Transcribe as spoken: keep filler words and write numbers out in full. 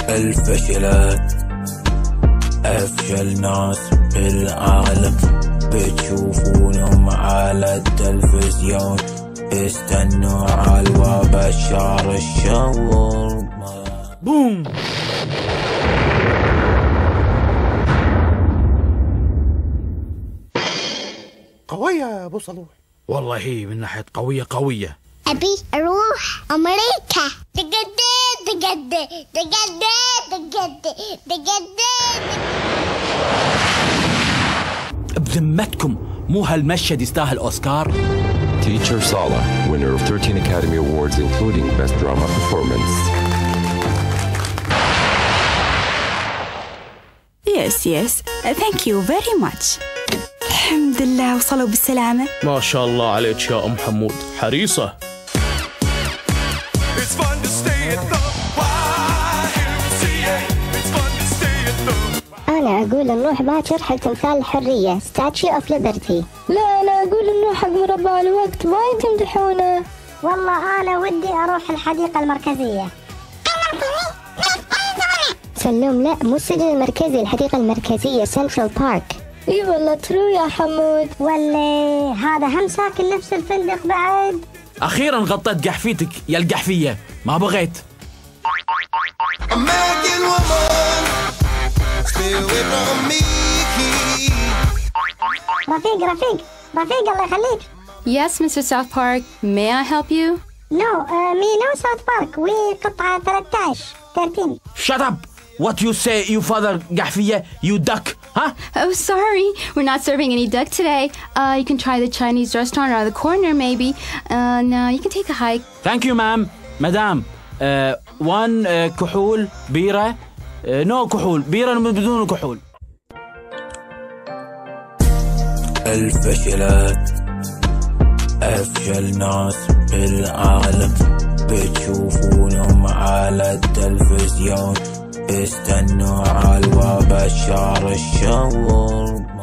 الفشلات أفشل ناس بالعالم، بتشوفونهم على التلفزيون، استنوا على بشار الشاورما. بوم. قوية يا أبو صلوح. والله هي من ناحية قوية قوية. أبي أروح أمريكا. تقدي تقدي تقدي تقدي تقدي. بذمتكم مو هالمشهد يستاهل أوسكار؟ Teacher Sala, winner of thirteen Academy Awards including Best Drama Performance. Yes, yes. Thank you very much. الحمد لله وصلوا بالسلامة. ما شاء الله عليك يا أم حمود، حريصة. أنا أقول نروح باكر حق تمثال الحرية Statue of Liberty. لا أنا أقول نروح حق مربع الوقت، وايد يمدحونه. والله أنا ودي أروح الحديقة المركزية. سلوم لا مو السجن المركزي، الحديقة المركزية سنترال بارك. اي والله ترو يا حمود. ولا هذا هم ساكن نفس الفندق بعد. أخيرا غطيت قحفيتك يا القحفية، ما بغيت. رفيق رفيق رفيق الله يخليك. Yes, Mister South Park. May I help you? No, uh, me no South Park. We قطعة ثلاثة عشر thirteen. Shut up! What you say, you father قحفية, you duck, huh? Oh, sorry. We're not serving any duck today. Uh, you can try the Chinese restaurant around the corner, maybe. Uh, no, you can take a hike. Thank you, ma'am. Madam, uh, one uh, كحول بيرة. Uh, no كحول بيرة بدون كحول. الفشلات أفشل ناس بالعالم، بتشوفونهم على التلفزيون، استنوا على بشار الشاورما.